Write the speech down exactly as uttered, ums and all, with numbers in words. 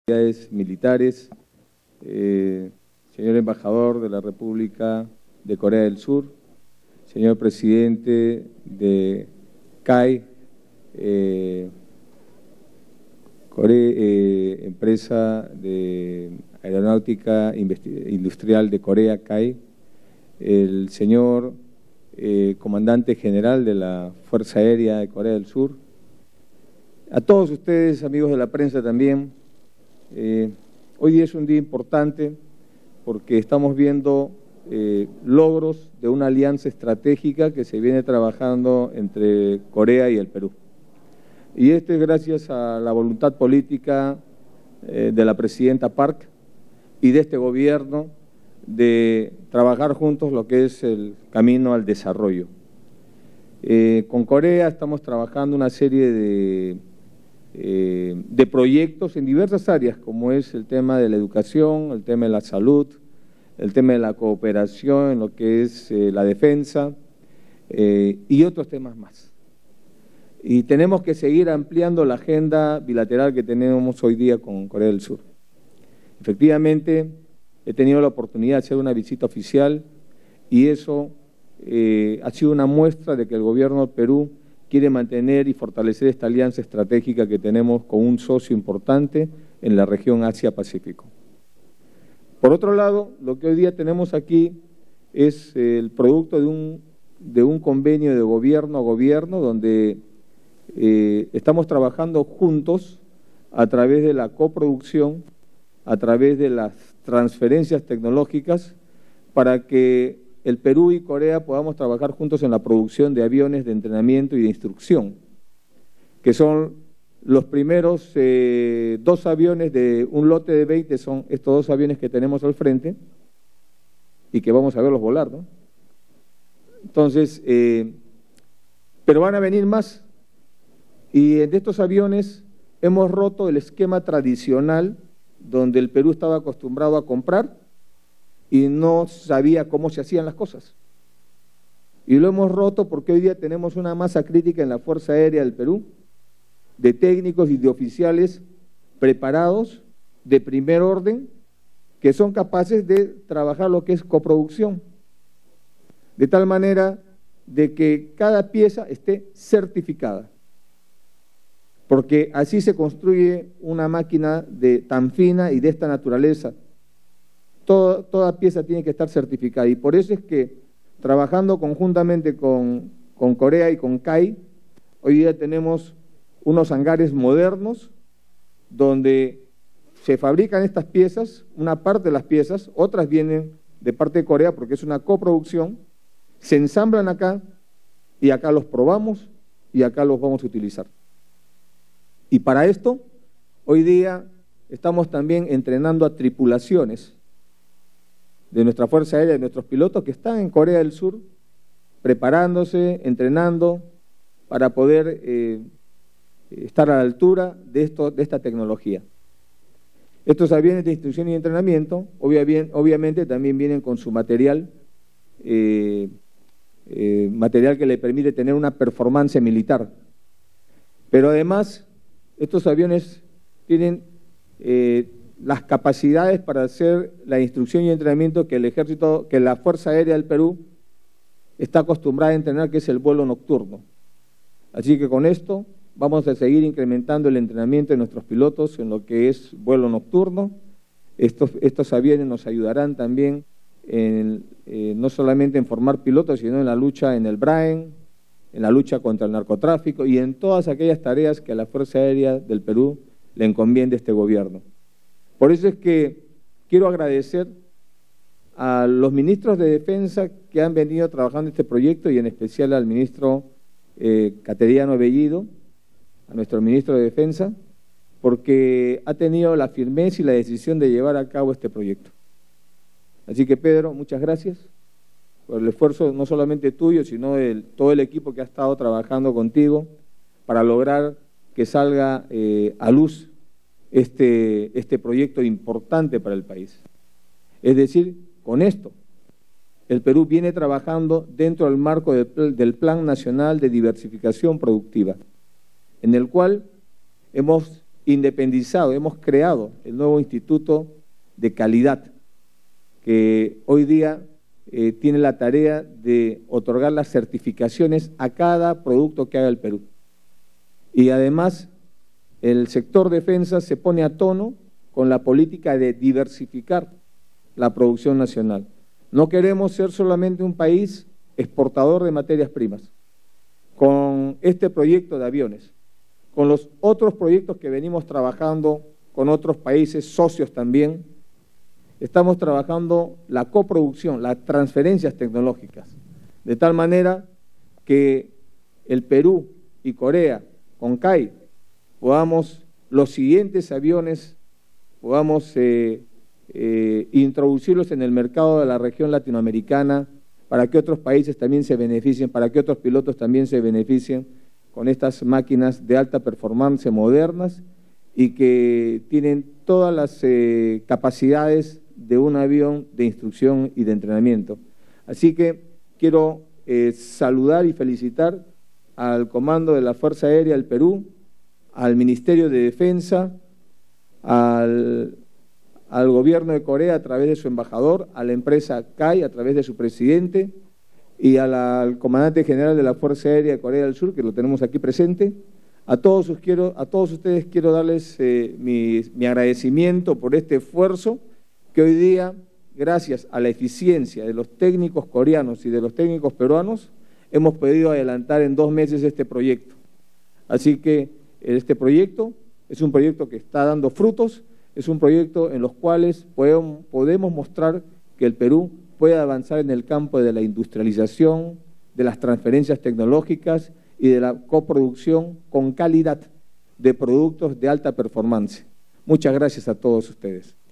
Autoridades militares, eh, señor embajador de la República de Corea del Sur, señor presidente de C A I, eh, Core, eh, empresa de aeronáutica industrial de Corea, C A I, el señor eh, comandante general de la Fuerza Aérea de Corea del Sur, a todos ustedes, amigos de la prensa también. Eh, hoy día es un día importante porque estamos viendo eh, logros de una alianza estratégica que se viene trabajando entre Corea y el Perú. Y esto es gracias a la voluntad política eh, de la presidenta Park y de este gobierno de trabajar juntos lo que es el camino al desarrollo. Eh, con Corea estamos trabajando una serie de Eh, de proyectos en diversas áreas, como es el tema de la educación, el tema de la salud, el tema de la cooperación en lo que es eh, la defensa eh, y otros temas más. Y tenemos que seguir ampliando la agenda bilateral que tenemos hoy día con Corea del Sur. Efectivamente, he tenido la oportunidad de hacer una visita oficial y eso eh, ha sido una muestra de que el gobierno del Perú quiere mantener y fortalecer esta alianza estratégica que tenemos con un socio importante en la región Asia-Pacífico. Por otro lado, lo que hoy día tenemos aquí es el producto de un, de un convenio de gobierno a gobierno donde eh, estamos trabajando juntos a través de la coproducción, a través de las transferencias tecnológicas para que el Perú y Corea podamos trabajar juntos en la producción de aviones de entrenamiento y de instrucción, que son los primeros eh, dos aviones de un lote de veinte, son estos dos aviones que tenemos al frente y que vamos a verlos volar, ¿no? Entonces, eh, pero van a venir más y de estos aviones hemos roto el esquema tradicional donde el Perú estaba acostumbrado a comprar y no sabía cómo se hacían las cosas. Y lo hemos roto porque hoy día tenemos una masa crítica en la Fuerza Aérea del Perú, de técnicos y de oficiales preparados, de primer orden, que son capaces de trabajar lo que es coproducción, de tal manera de que cada pieza esté certificada, porque así se construye una máquina de tan fina y de esta naturaleza. Toda, toda pieza tiene que estar certificada y por eso es que trabajando conjuntamente con, con Corea y con C A I, hoy día tenemos unos hangares modernos donde se fabrican estas piezas, una parte de las piezas, otras vienen de parte de Corea porque es una coproducción, se ensamblan acá y acá los probamos y acá los vamos a utilizar. Y para esto, hoy día estamos también entrenando a tripulaciones de nuestra Fuerza Aérea, de nuestros pilotos que están en Corea del Sur, preparándose, entrenando, para poder eh, estar a la altura de, esto, de esta tecnología. Estos aviones de instrucción y entrenamiento, obvia, obviamente también vienen con su material, eh, eh, material que le permite tener una performance militar. Pero además, estos aviones tienen Eh, las capacidades para hacer la instrucción y entrenamiento que el ejército, que la Fuerza Aérea del Perú está acostumbrada a entrenar, que es el vuelo nocturno. Así que con esto vamos a seguir incrementando el entrenamiento de nuestros pilotos en lo que es vuelo nocturno. Estos, estos aviones nos ayudarán también en, eh, no solamente en formar pilotos, sino en la lucha en el Brain, en la lucha contra el narcotráfico y en todas aquellas tareas que a la Fuerza Aérea del Perú le encomienda este gobierno. Por eso es que quiero agradecer a los ministros de Defensa que han venido trabajando este proyecto y en especial al ministro eh, Cateriano Bellido, a nuestro ministro de Defensa, porque ha tenido la firmeza y la decisión de llevar a cabo este proyecto. Así que Pedro, muchas gracias por el esfuerzo no solamente tuyo, sino de todo el equipo que ha estado trabajando contigo para lograr que salga eh, a luz este, este proyecto importante para el país. Es decir, con esto, el Perú viene trabajando dentro del marco del, del Plan Nacional de Diversificación Productiva, en el cual hemos independizado, hemos creado el nuevo Instituto de Calidad, que hoy día eh, tiene la tarea de otorgar las certificaciones a cada producto que haga el Perú. Y además, el sector defensa se pone a tono con la política de diversificar la producción nacional. No queremos ser solamente un país exportador de materias primas. Con este proyecto de aviones, con los otros proyectos que venimos trabajando con otros países socios también, estamos trabajando la coproducción, las transferencias tecnológicas, de tal manera que el Perú y Corea, con C A I, podamos los siguientes aviones, podamos eh, eh, introducirlos en el mercado de la región latinoamericana para que otros países también se beneficien, para que otros pilotos también se beneficien con estas máquinas de alta performance modernas y que tienen todas las eh, capacidades de un avión de instrucción y de entrenamiento. Así que quiero eh, saludar y felicitar al Comando de la Fuerza Aérea del Perú, al Ministerio de Defensa, al, al Gobierno de Corea a través de su embajador, a la empresa C A I a través de su presidente y a la, al Comandante General de la Fuerza Aérea de Corea del Sur, que lo tenemos aquí presente. A todos, os quiero, a todos ustedes quiero darles eh, mi, mi agradecimiento por este esfuerzo que hoy día, gracias a la eficiencia de los técnicos coreanos y de los técnicos peruanos, hemos podido adelantar en dos meses este proyecto. Así que este proyecto es un proyecto que está dando frutos, es un proyecto en los cuales podemos, podemos mostrar que el Perú puede avanzar en el campo de la industrialización, de las transferencias tecnológicas y de la coproducción con calidad de productos de alta performance. Muchas gracias a todos ustedes.